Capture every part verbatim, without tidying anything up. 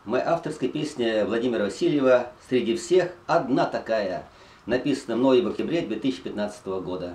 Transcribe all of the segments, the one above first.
Моя авторская песня Владимира Васильева «Среди всех одна такая», написана мной в октябре две тысячи пятнадцатого года.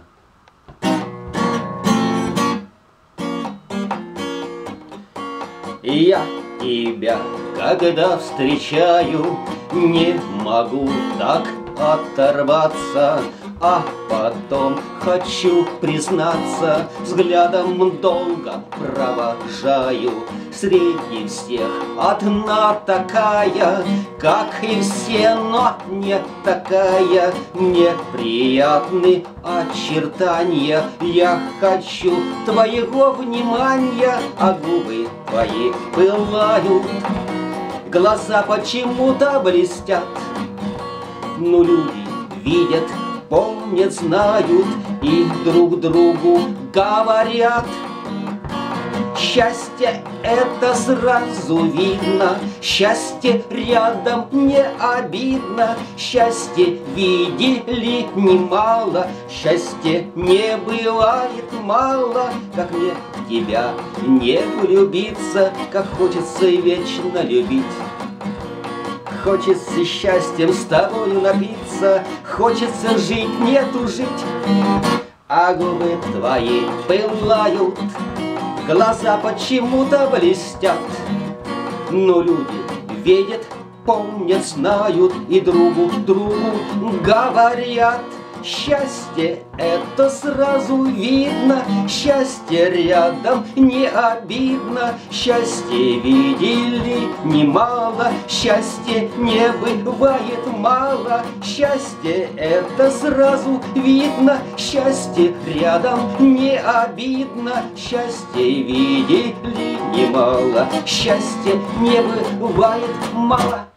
Я тебя, когда встречаю, не могу так оторваться, а потом хочу признаться, взглядом долго провожаю. Среди всех одна такая, как и все, но не такая. Мне приятны очертания, я хочу твоего внимания, а губы твои пылают, глаза почему-то блестят. Но люди видят, помнят, знают и друг другу говорят. Счастье это сразу видно, счастье рядом не обидно. Счастье видели немало, счастье не бывает мало. Как мне в тебя не влюбиться, как хочется вечно любить. Хочется счастьем с тобою напиться, хочется жить, нету жить. А губы твои пылают, глаза почему-то блестят. Но люди видят, помнят, знают и другу другу говорят. Счастье это сразу видно, счастье рядом не обидно. Счастье видели немало, счастье не бывает мало. Счастье это сразу видно, счастье рядом не обидно. Счастье видели немало, счастье не бывает мало.